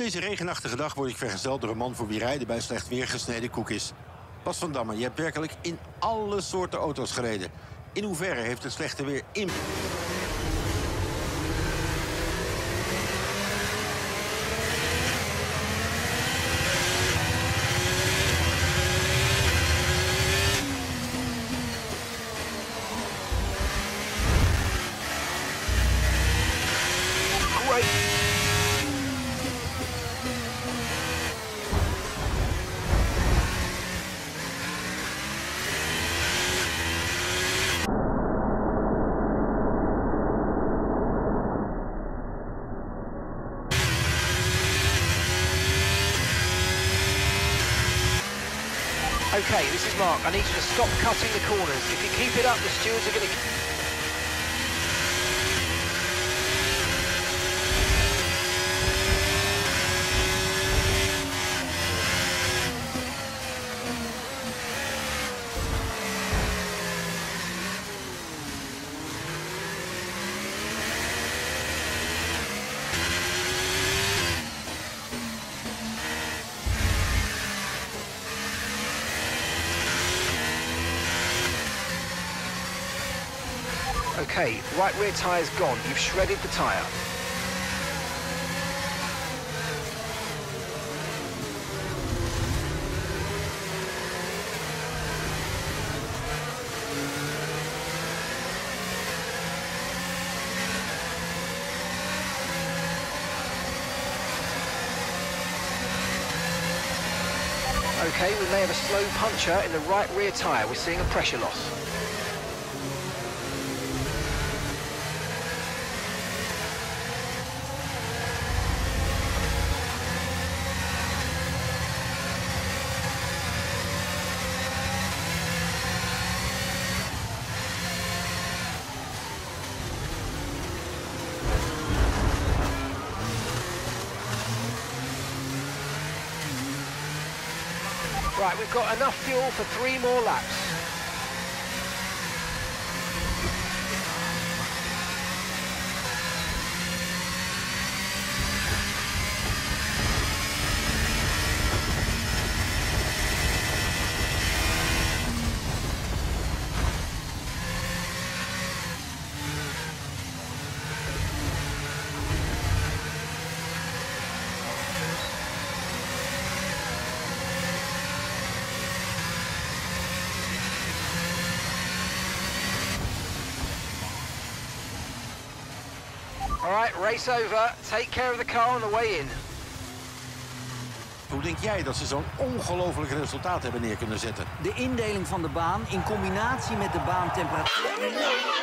deze regenachtige dag word ik vergezeld door een man voor wie rijden bij slecht weer gesneden koek is. Bas van Damme, je hebt werkelijk in alle soorten auto's gereden. In hoeverre heeft het slechte weer Okay, this is Mark. I need you to stop cutting the corners. If you keep it up, the stewards are going to... Okay, right rear tyre's gone. You've shredded the tyre. Okay, we may have a slow puncture in the right rear tyre. We're seeing a pressure loss. Right, we've got enough fuel for 3 more laps. All right, race over. Take care of the car on the way in. Hoe denk jij dat ze zo'n ongelooflijk resultaat hebben neer kunnen zetten? De indeling van de baan in combinatie met de baantemperatuur.